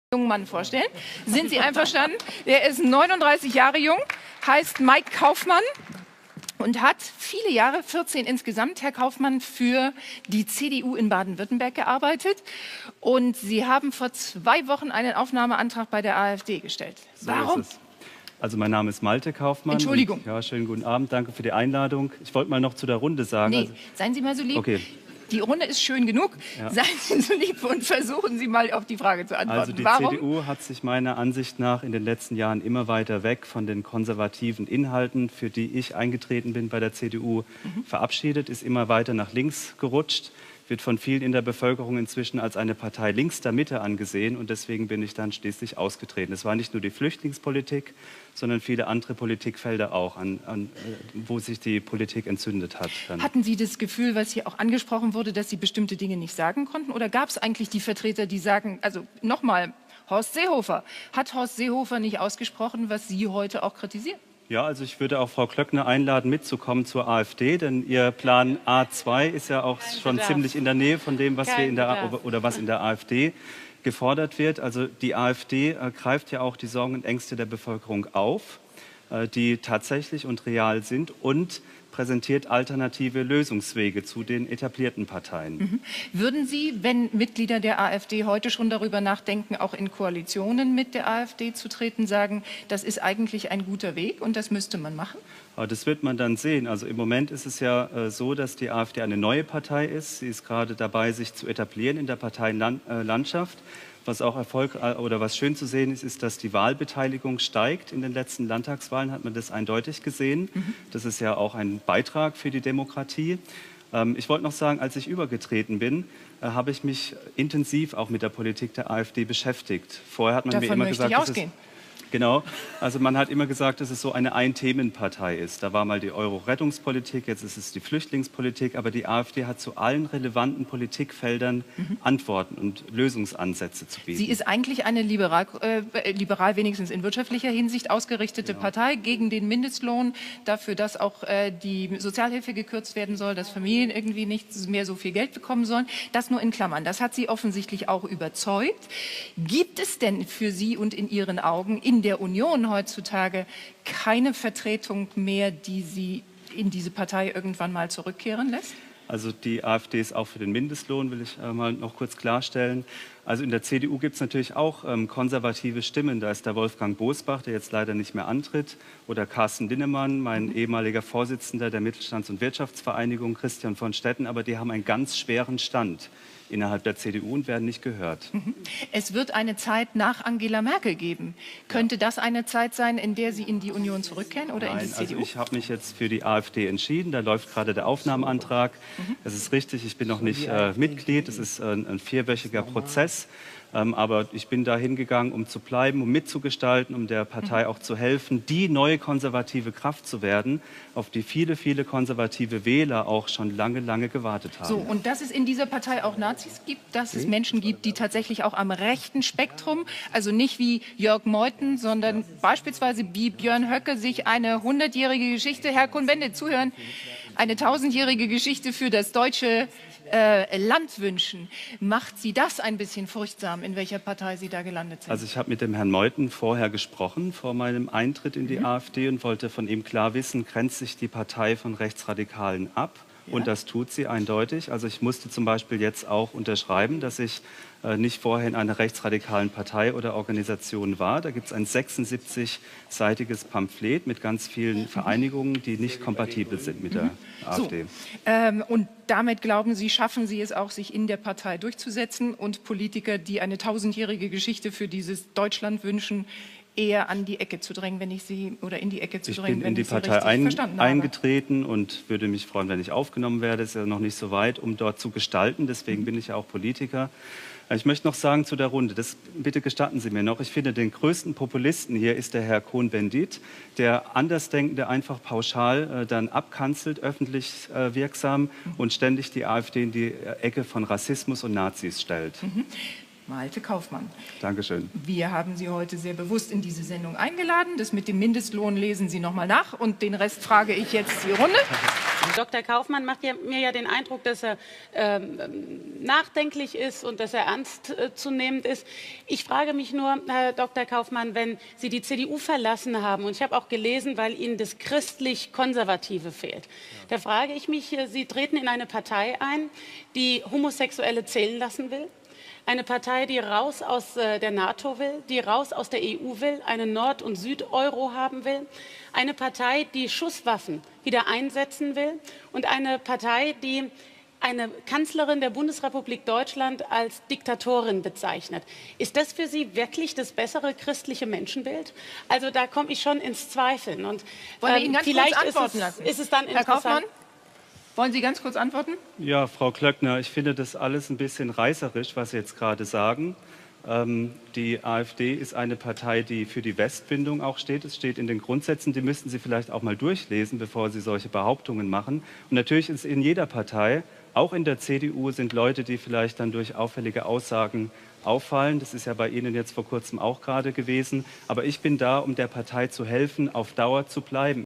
jungen Mann vorstellen. Sind Sie einverstanden? Er ist 39 Jahre jung, heißt Mike Kaufmann und hat viele Jahre, 14 insgesamt, Herr Kaufmann, für die CDU in Baden-Württemberg gearbeitet. Und Sie haben vor 2 Wochen einen Aufnahmeantrag bei der AfD gestellt. Warum? So ist es. Also mein Name ist Malte Kaufmann. Entschuldigung. Ja, schönen guten Abend, danke für die Einladung. Ich wollte mal noch zu der Runde sagen. Nee, seien Sie mal so lieb. Okay. Die Runde ist schön genug. Ja. Seien Sie so lieb und versuchen Sie mal auf die Frage zu antworten. Also die Warum? CDU hat sich meiner Ansicht nach in den letzten Jahren immer weiter weg von den konservativen Inhalten, für die ich eingetreten bin bei der CDU, verabschiedet, ist immer weiter nach links gerutscht, wird von vielen in der Bevölkerung inzwischen als eine Partei links der Mitte angesehen und deswegen bin ich dann schließlich ausgetreten. Es war nicht nur die Flüchtlingspolitik, sondern viele andere Politikfelder auch, wo sich die Politik entzündet hat. Hatten Sie das Gefühl, was hier auch angesprochen wurde, dass Sie bestimmte Dinge nicht sagen konnten? Oder gab es eigentlich die Vertreter, die sagen, also nochmal, Horst Seehofer, hat Horst Seehofer nicht ausgesprochen, was Sie heute auch kritisieren? Ja, also ich würde auch Frau Klöckner einladen, mitzukommen zur AfD, denn ihr Plan A2 ist ja auch schon ziemlich in der Nähe von dem, was wir in der AfD gefordert wird. Also die AfD greift ja auch die Sorgen und Ängste der Bevölkerung auf, die tatsächlich und real sind und präsentiert alternative Lösungswege zu den etablierten Parteien. Würden Sie, wenn Mitglieder der AfD heute schon darüber nachdenken, auch in Koalitionen mit der AfD zu treten, sagen, das ist eigentlich ein guter Weg und das müsste man machen? Das wird man dann sehen. Also im Moment ist es ja so, dass die AfD eine neue Partei ist. Sie ist gerade dabei, sich zu etablieren in der Parteienlandschaft. Was auch was schön zu sehen ist, ist, dass die Wahlbeteiligung steigt. In den letzten Landtagswahlen hat man das eindeutig gesehen. Das ist ja auch ein Beitrag für die Demokratie. Ich wollte noch sagen, als ich übergetreten bin, habe ich mich intensiv auch mit der Politik der AfD beschäftigt. Vorher hat man mir immer gesagt, genau, also man hat immer gesagt, dass es so eine Ein-Themen-Partei ist. Da war mal die Euro-Rettungspolitik, jetzt ist es die Flüchtlingspolitik, aber die AfD hat zu allen relevanten Politikfeldern Antworten und Lösungsansätze zu bieten. Sie ist eigentlich eine liberal wenigstens in wirtschaftlicher Hinsicht ausgerichtete Partei gegen den Mindestlohn, dafür, dass auch die Sozialhilfe gekürzt werden soll, dass Familien irgendwie nicht mehr so viel Geld bekommen sollen. Das nur in Klammern. Das hat Sie offensichtlich auch überzeugt. Gibt es denn für Sie und in Ihren Augen in der Union heutzutage keine Vertretung mehr, die Sie in diese Partei irgendwann mal zurückkehren lässt? Also die AfD ist auch für den Mindestlohn, will ich mal noch kurz klarstellen. Also in der CDU gibt es natürlich auch konservative Stimmen. Da ist der Wolfgang Bosbach, der jetzt leider nicht mehr antritt, oder Carsten Linnemann, mein ehemaliger Vorsitzender der Mittelstands- und Wirtschaftsvereinigung, Christian von Stetten. Aber die haben einen ganz schweren Stand innerhalb der CDU und werden nicht gehört. Es wird eine Zeit nach Angela Merkel geben. Könnte das eine Zeit sein, in der Sie in die Union zurückkehren oder in die CDU? Also ich habe mich jetzt für die AfD entschieden. Da läuft gerade der Aufnahmeantrag. Es ist richtig, ich bin noch nicht Mitglied. Es ist ein 4-wöchiger Prozess. Aber ich bin da hingegangen, um zu bleiben, um mitzugestalten, um der Partei auch zu helfen, die neue konservative Kraft zu werden, auf die viele, viele konservative Wähler auch schon lange, lange gewartet haben. So, und dass es in dieser Partei auch Nazis gibt, dass es Menschen gibt, die tatsächlich auch am rechten Spektrum, also nicht wie Jörg Meuthen, sondern beispielsweise wie Björn Höcke, sich eine 100-jährige Geschichte, Herr Cohn-Bendit, zuhören, eine 1000-jährige Geschichte für das deutsche Land wünschen. Macht Sie das ein bisschen furchtsam, in welcher Partei Sie da gelandet sind? Also ich habe mit dem Herrn Meuthen vorher gesprochen, vor meinem Eintritt in die AfD und wollte von ihm klar wissen, grenzt sich die Partei von Rechtsradikalen ab? Ja. Und das tut sie eindeutig. Also ich musste zum Beispiel jetzt auch unterschreiben, dass ich nicht vorher in einer rechtsradikalen Partei oder Organisation war. Da gibt es ein 76-seitiges Pamphlet mit ganz vielen Vereinigungen, die nicht kompatibel sind mit der AfD. So, und damit glauben Sie, schaffen Sie es auch, sich in der Partei durchzusetzen und Politiker, die eine 1000-jährige Geschichte für dieses Deutschland wünschen, eher an die Ecke zu drängen, wenn ich Sie, oder in die Ecke zu drängen, wenn ich Sie richtig verstanden habe? Ich bin in die Partei eingetreten und würde mich freuen, wenn ich aufgenommen werde. Es ist ja noch nicht so weit, um dort zu gestalten. Deswegen bin ich ja auch Politiker. Ich möchte noch sagen zu der Runde, bitte gestatten Sie mir noch, ich finde, den größten Populisten hier ist der Herr Cohn-Bendit, der Andersdenkende einfach pauschal dann abkanzelt, öffentlich wirksam und ständig die AfD in die Ecke von Rassismus und Nazis stellt. Malte Kaufmann. Dankeschön. Wir haben Sie heute sehr bewusst in diese Sendung eingeladen. Das mit dem Mindestlohn lesen Sie noch mal nach und den Rest frage ich jetzt die Runde. Dr. Kaufmann macht mir ja den Eindruck, dass er nachdenklich ist und dass er ernstzunehmend ist. Ich frage mich nur, Herr Dr. Kaufmann, wenn Sie die CDU verlassen haben, und ich habe auch gelesen, weil Ihnen das christlich-konservative fehlt, da frage ich mich, Sie treten in eine Partei ein, die Homosexuelle zählen lassen will. Eine Partei, die raus aus der NATO will, die raus aus der EU will, einen Nord- und Süd-Euro haben will. Eine Partei, die Schusswaffen wieder einsetzen will. Und eine Partei, die eine Kanzlerin der Bundesrepublik Deutschland als Diktatorin bezeichnet. Ist das für Sie wirklich das bessere christliche Menschenbild? Also da komme ich schon ins Zweifeln. Und wollen wir Ihnen ganz vielleicht kurz antworten lassen? Ist es dann Herr interessant. Kaufmann? Wollen Sie ganz kurz antworten? Ja, Frau Klöckner, ich finde das alles ein bisschen reißerisch, was Sie jetzt gerade sagen. Die AfD ist eine Partei, die für die Westbindung auch steht. Es steht in den Grundsätzen, die müssten Sie vielleicht auch mal durchlesen, bevor Sie solche Behauptungen machen. Und natürlich ist in jeder Partei, auch in der CDU, sind Leute, die vielleicht dann durch auffällige Aussagen auffallen. Das ist ja bei Ihnen jetzt vor kurzem auch gerade gewesen. Aber ich bin da, um der Partei zu helfen, auf Dauer zu bleiben.